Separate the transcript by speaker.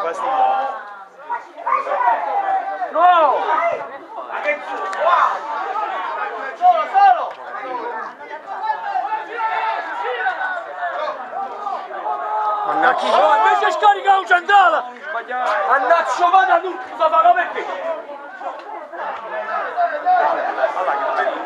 Speaker 1: No! Solo!
Speaker 2: Mannaggia!
Speaker 1: Invece scarica un centrale! Mannaggia, vada tu! Cosa fa perché?